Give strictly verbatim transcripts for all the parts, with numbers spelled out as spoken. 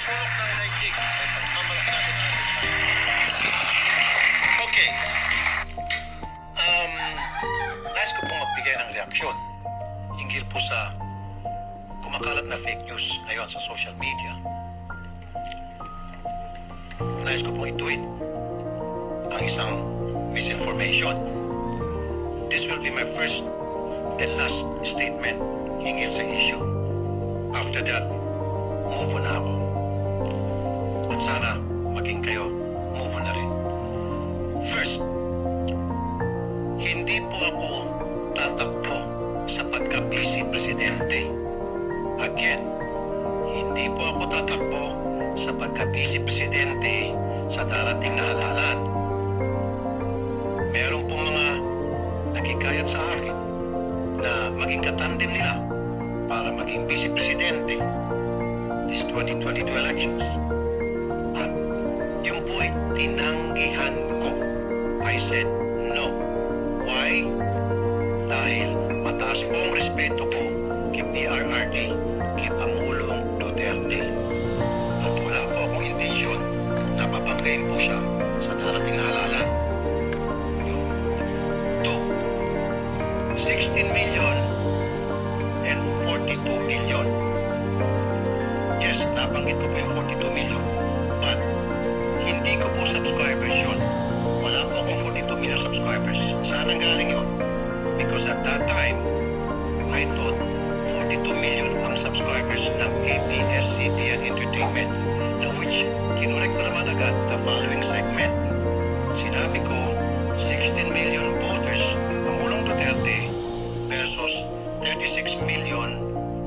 sulok ng daigdig ay pagmamalaki natin ang ating. Okay. Um, nais ko pong magbigay ng reaksyon hinggil po sa kumakalat na fake news ngayon sa social media. Nais ko pong ituwid ang isang misinformation. This will be my first and last statement hinggil sa issue. After that, move on na ako. At sana maging kayo, move on na rin. First, hindi po ako tatakbo sa pagka-vice presidente. Again, hindi po ako tatakbo sa pagka-vice presidente sa darating na halalan. Meron po mga nakikayat sa akin na maging katandem nila para maging vice presidente this twenty twenty-two elections. At yung po ay tinanggihan ko. I said no. Why? Dahil mataas po ang respeto ko kay P R R D, kay Pangulong Duterte. At wala po akong intensyon na papanggain po siya sa darating na halalan. Two, sixteen million and forty-two million. Yes, nabanggit ko po yung forty-two million. But, hindi ko po subscribers yun. Wala po akong forty-two million subscribers. Saan ang galing yun? Because at that time, I thought forty-two million ang subscribers ng A B S C B N Entertainment, na which kinurek ko naman agad the following segment. Sinabi ko, sixteen million voters ng Pangulong Duterte versus thirty-six million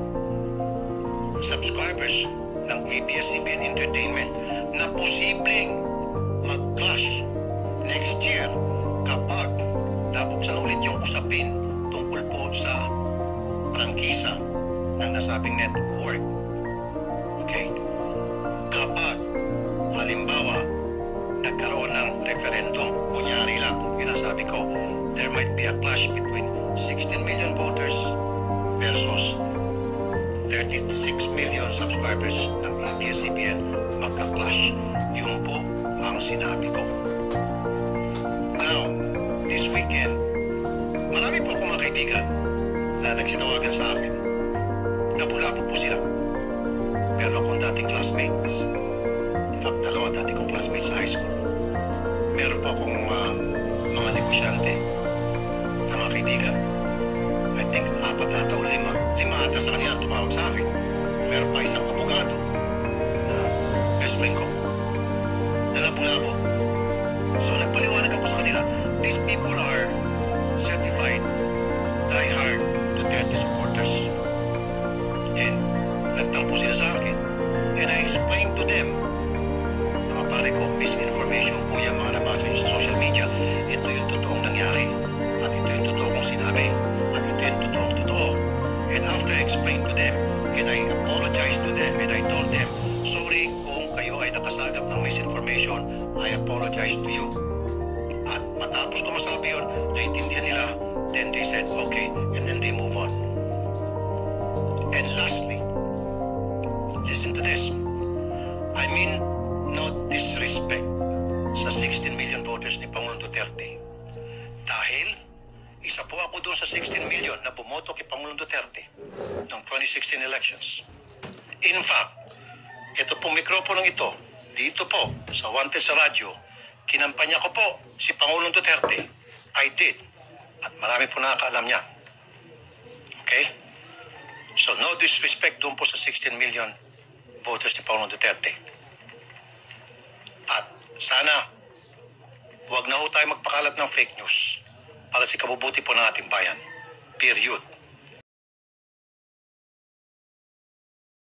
subscribers ng A B S C B N Entertainment na posibleng mag-clash next year kapag nabuksan ulit yung usapin tungkol po sa prangkisa ng nasabing network. Okay? Kapag halimbawa nagkaroon ng referendum, kunyari lang, yun ang sabi ko, there might be a clash between sixteen million voters versus thirty-six million subscribers ng A B S C B N magka-clash. Yun po ang sinabi ko. Now, this weekend, marami po akong mga kaibigan na nagsitawagan sa akin. Napulabo po sila. Meron akong dating classmates. In fact, dalawa dati kong classmates sa high school. Meron po akong uh, mga negosyante na mga kaibigan. I think apat ata o lima. Lima ata sa kanila tumawag sa akin. Meron pa isang abogado na best friend ko na napulabo. So nagpaliwanag ako sa kanila. These people are certified die-hard Duterte supporters. And nagtampo sila sa akin. And I explained to them, mga pare ko, misinformation po yan, mga nabasa nyo sa social media. Ito yung totoong nangyari. At ito yung totoo kong sinabi. At ito yung totoong totoo. And after I explained to them, and I apologized to them, and I told them, sorry kung kayo ay nakasagap ng misinformation, I apologize to you. At matapos ko masabi yun, naintindihan nila, then they said, okay, and then they move on. And lastly, listen to this. I mean no disrespect sa sixteen million voters ni Pangulong Duterte. Dahil, isa po ako doon sa sixteen million na bumoto kay Pangulong Duterte ng twenty sixteen elections. In fact, ito pong mikroponong ito, dito po sa Wanted sa radyo, kinampanya ko po si Pangulong Duterte. I did. At marami po nakakaalam niya. Okay? So no disrespect doon po sa sixteen million voters ni Pangulong Duterte. At sana, huwag na ho tayo magpakalat ng fake news para sa kabubuti po ng ating bayan. Period.